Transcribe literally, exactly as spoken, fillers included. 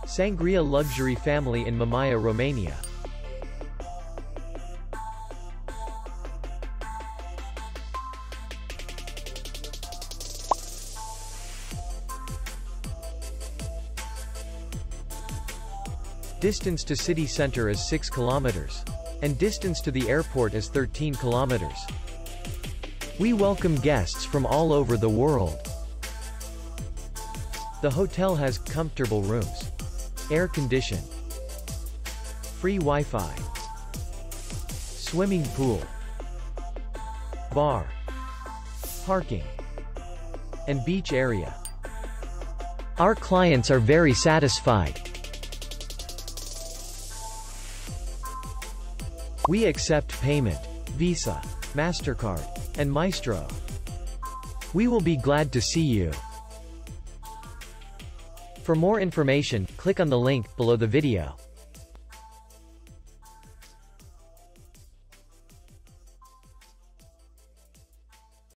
Sangria Luxury Family in Mamaia, Romania. Distance to city center is six kilometers. And distance to the airport is thirteen kilometers. We welcome guests from all over the world. The hotel has comfortable rooms, air condition, free Wi-Fi, swimming pool, bar, parking, and beach area. Our clients are very satisfied. We accept payment, Visa, MasterCard, and Maestro. We will be glad to see you. For more information, click on the link below the video.